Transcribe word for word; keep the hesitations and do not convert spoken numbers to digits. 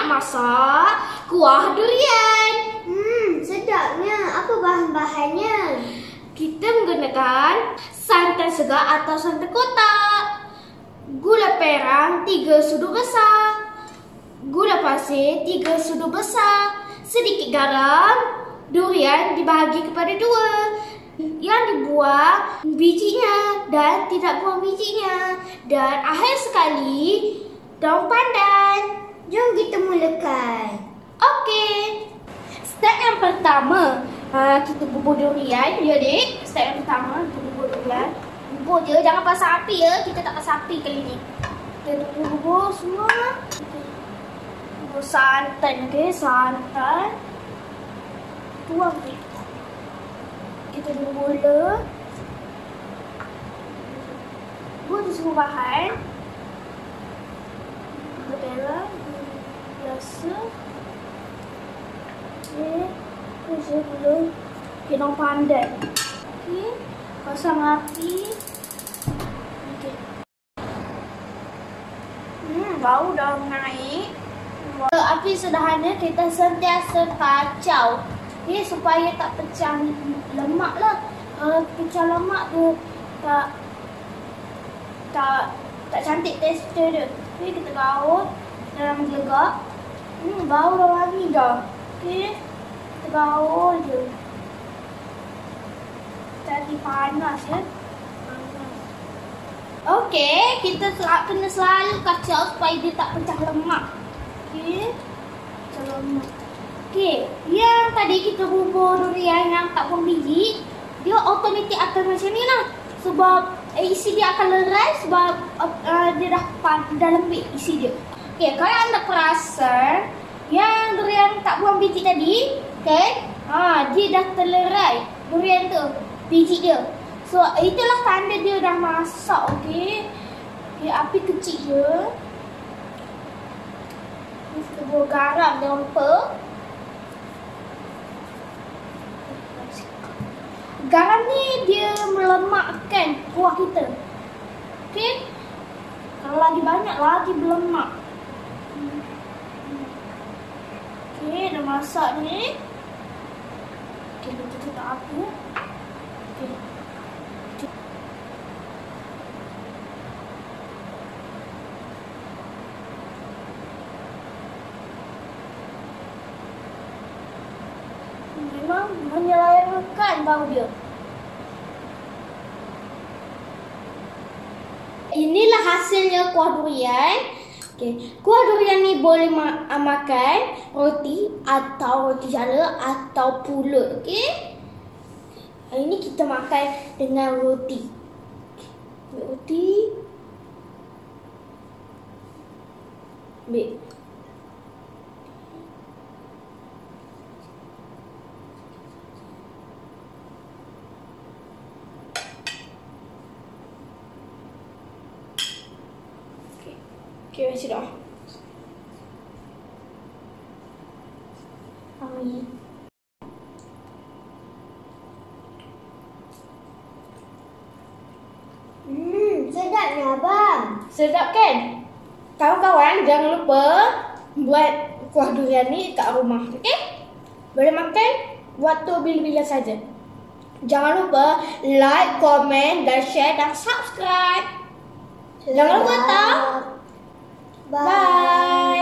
masak kuah durian. Hmm, sedapnya. Apa bahan-bahannya? Kita menggunakan santan segar atau santan kotak, gula perang tiga sudu besar, gula pasir tiga sudu besar, sedikit garam. Durian dibahagi kepada dua. Yang dibuang bijinya dan tidak buang bijinya. Dan akhir sekali, daun pandan. Jom kita mulakan. Okey. Step yang pertama, uh, kita bubur durian ya, Dik. Step yang pertama, kita bubur durian. Bubur je, jangan pasang api ya. Kita tak pasang api kali ni. Kita bubur semua. Bubur santan, okey, santan. Tuang ni. Kita bubur gula. Bubur tu semua bahan. Gula merah, gula biasa. Okey, terus gula. Okey, daun pandan. Okey, pasang api. Okey. Hmm, bau dah naik. Api sederhana, kita sentiasa kacau. Okay, supaya tak pecah lemak lah. Kalau pecah lemak tu tak tak tak cantik tekstur dia. Okay, kita gaut dalam gelegak. Hmm, bau dah wangi dah. Okay, kita gaut je. Tadi panas ya. Panas. Okay, kita sel- kena selalu kacau supaya dia tak pecah lemak. Okay, pecah lemak. Okey, yang tadi kita bubur durian yang tak buang biji, dia automatik akan macam ni lah. Sebab eh, isi dia akan lerai sebab uh, dia dah, dah lembik isi dia. Okey, kalau anda perasan yang durian tak buang biji tadi, okay, ha, dia dah terlerai durian tu, biji dia. So, itulah tanda dia dah masak, okey. Okay, api kecil je. Kita buat garam, jangan lupa. Garam ni dia melemakkan kuah kita. Okey. Kalau lagi banyak lagi berlemak. Okey, dah masak ni. Okey, kita tutup api. Okey. Memang menyelayakan bau dia. Inilah hasilnya kuah durian. Okay. Kuah durian ni boleh ma makan roti atau roti jala atau pulut. Okay. Ini kita makan dengan roti. Okay. Roti. Ambil. Okay, macam dah. Amin. Hmm, sedapnya abang. Sedap kan? Kawan-kawan, jangan lupa buat kuah durian ni kat rumah. Okay? Boleh makan waktu bila-bila saja. Jangan lupa like, komen, dan share dan subscribe. Jangan lupa tau. Bye. Bye.